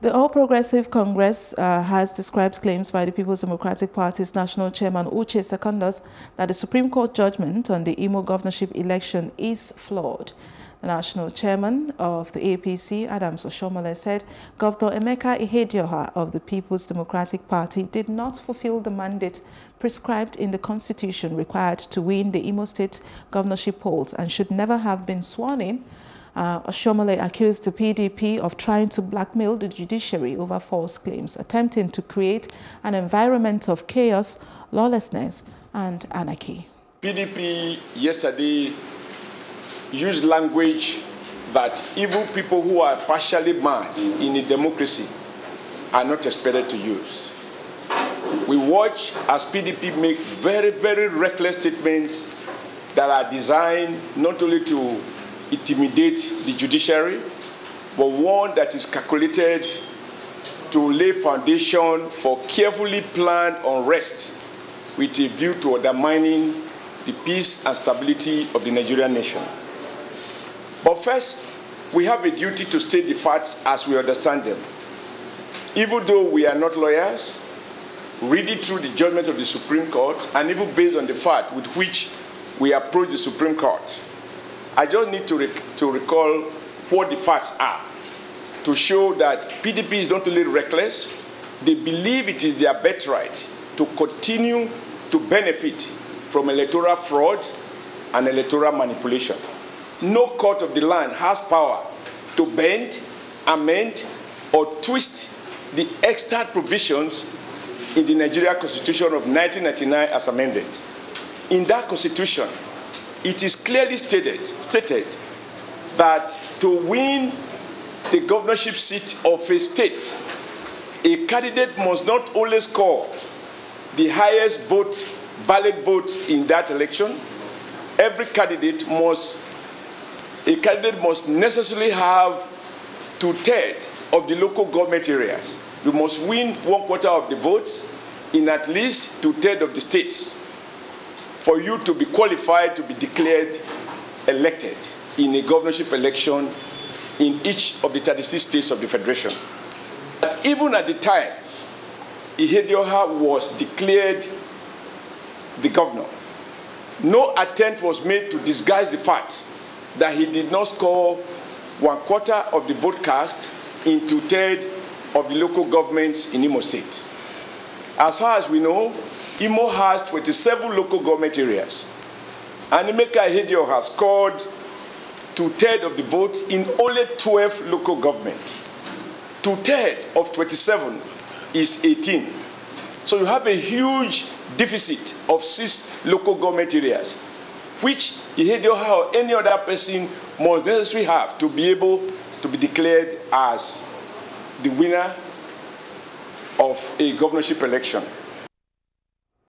The All Progressives Congress has described claims by the People's Democratic Party's National Chairman Uche Secondus that the Supreme Court judgment on the Imo governorship election is flawed. The National Chairman of the APC, Oshiomole, said Governor Ihedioha of the People's Democratic Party did not fulfill the mandate prescribed in the Constitution required to win the Imo State governorship polls and should never have been sworn in. Oshiomole accused the PDP of trying to blackmail the judiciary over false claims, attempting to create an environment of chaos, lawlessness, and anarchy. PDP yesterday used language that even people who are partially mad in a democracy are not expected to use. We watch as PDP make very, very reckless statements that are designed not only to intimidate the judiciary, but one that is calculated to lay foundation for carefully planned unrest with a view to undermining the peace and stability of the Nigerian nation. But first, we have a duty to state the facts as we understand them. Even though we are not lawyers, reading through the judgment of the Supreme Court, and even based on the fact with which we approach the Supreme Court, I just need to recall what the facts are to show that PDP is not only reckless, they believe it is their birthright to continue to benefit from electoral fraud and electoral manipulation. No court of the land has power to bend, amend, or twist the extra provisions in the Nigerian Constitution of 1999 as amended. In that Constitution, it is clearly stated that to win the governorship seat of a state, a candidate must not only score the highest valid vote in that election, every candidate must necessarily have 2/3 of the local government areas. You must win 1/4 of the votes in at least 2/3 of the states for you to be qualified to be declared elected in a governorship election in each of the 36 states of the Federation. But even at the time Ihedioha was declared the governor, no attempt was made to disguise the fact that he did not score 1/4 of the vote cast in 2/3 of the local governments in Imo State. As far as we know, Imo has 27 local government areas, and Ihedioha has scored 2/3 of the vote in only 12 local government. 2/3 of 27 is 18. So you have a huge deficit of 6 local government areas, which Ihedioha or any other person must necessarily have to be able to be declared as the winner of a governorship election.